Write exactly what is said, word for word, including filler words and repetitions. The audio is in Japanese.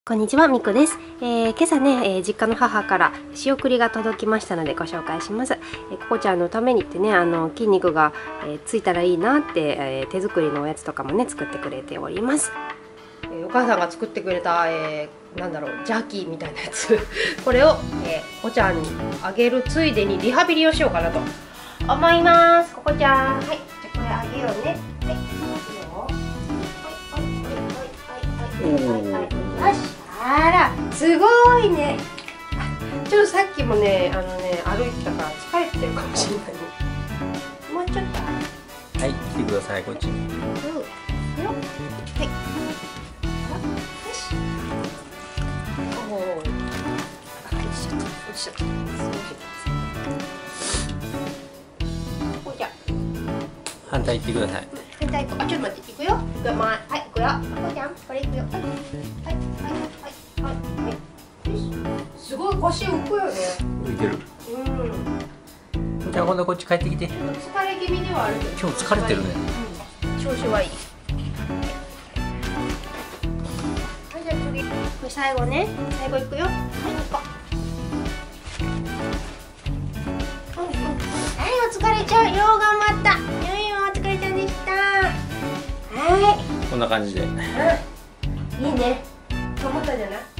こんにちは、みこです。えー、今朝ね、えー、実家の母から仕送りが届きましたのでご紹介します。えー、ここちゃんのためにってね、あの筋肉が、えー、ついたらいいなって、えー、手作りのおやつとかもね作ってくれております。えー、お母さんが作ってくれた、えー、なんだろうジャーキーみたいなやつこれを、えー、ここちゃんにあげるついでにリハビリをしようかなと思います。ここちゃん、はい、じゃあこれあげようね。はい、いいよ。はいはいはいはいはいはいはい。よし。あら、すごいね。ちょっとさっきもね、あのね、歩いてたから疲れてるかもしれないね。もうちょっと。 はい、来てください、こっちに。 うん。よ。はい。よし。おお。よいしょ。よいしょ。こうじゃ。 反対行ってください。 反対行こう。あ、ちょっと待って、行くよ。行くよ、はい、行くよ。こうじゃん、これ行くよ。はい、はい、はい、はい、はい。すごい腰浮くよね。 浮いてる。うん。じゃあ今度こっち帰ってきて。 疲れ気味ではあるけど。 今日疲れてるね。 うん、調子はいい。はい、じゃあ次。これ最後ね。最後行くよ。はい、行こう。うんうん。はい、お疲れちゃん。よう頑張った。よいお疲れちゃんでした。はい。 こんな感じで。 うん。いいね。と思ったじゃない。